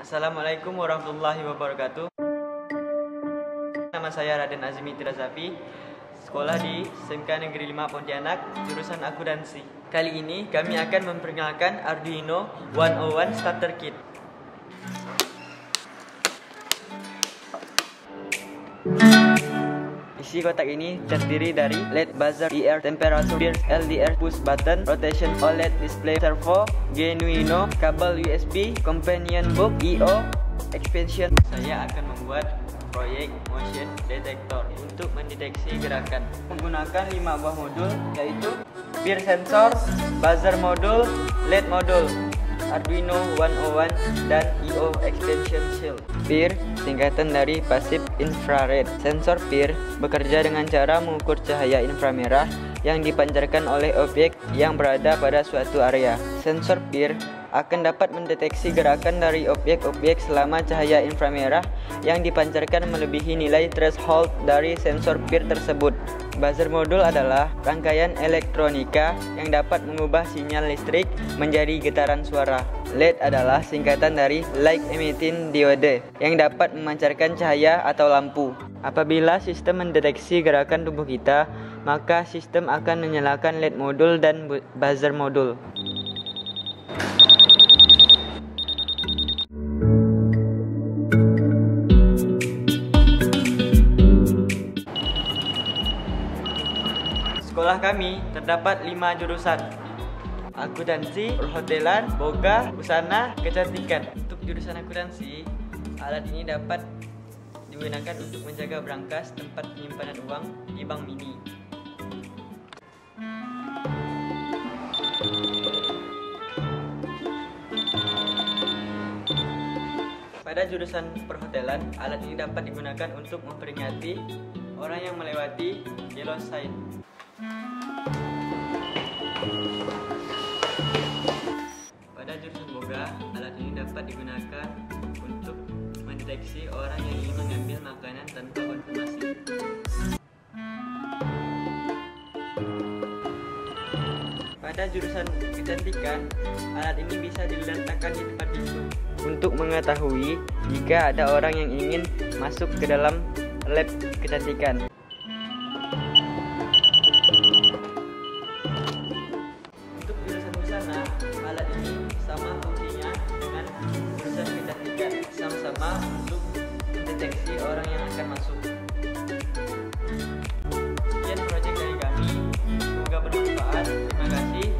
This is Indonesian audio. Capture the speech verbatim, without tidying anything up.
Assalamualaikum warahmatullahi wabarakatuh. Nama saya Raden Azmi Tirazafi, sekolah di S M K Negeri lima Pontianak, jurusan akuntansi. Kali ini kami akan memperkenalkan Arduino seratus satu Starter Kit. Isi kotak ini terdiri dari L E D buzzer, I R temperature, pierce, L D R push button, rotation, O L E D display, servo, Genuino, kabel U S B, companion book, I O, expansion. Saya akan membuat proyek motion detector untuk mendeteksi gerakan menggunakan lima buah modul, yaitu peer sensor, buzzer modul, L E D modul, Arduino seratus satu, dan I O expansion shield. Peer singkatan dari passive infrared. Sensor peer bekerja dengan cara mengukur cahaya inframerah yang dipancarkan oleh objek yang berada pada suatu area. Sensor peer akan dapat mendeteksi gerakan dari objek-objek selama cahaya inframerah yang dipancarkan melebihi nilai threshold dari sensor peer tersebut. Buzzer modul adalah rangkaian elektronika yang dapat mengubah sinyal listrik menjadi getaran suara. L E D adalah singkatan dari Light Emitting Diode yang dapat memancarkan cahaya atau lampu. Apabila sistem mendeteksi gerakan tubuh kita, maka sistem akan menyalakan L E D modul dan buzzer modul. Sekolah kami terdapat lima jurusan: akuntansi, perhotelan, boga, busana, kecantikan. Untuk jurusan akuntansi, alat ini dapat digunakan untuk menjaga brankas tempat penyimpanan uang di bank mini. Pada jurusan perhotelan, alat ini dapat digunakan untuk memperingati orang yang melewati yellow sign. Pada jurusan boga, alat ini dapat digunakan untuk mendeteksi orang yang ingin mengambil makanan tanpa konfirmasi. Pada jurusan kecantikan, alat ini bisa diletakkan di tempat pintu untuk mengetahui jika ada orang yang ingin masuk ke dalam lab kecantikan. Untuk jurusan busana, alat ini sama fungsinya dengan jurusan kecantikan, sama-sama untuk mendeteksi orang yang akan masuk. Sekian proyek dari kami, semoga bermanfaat. Terima kasih.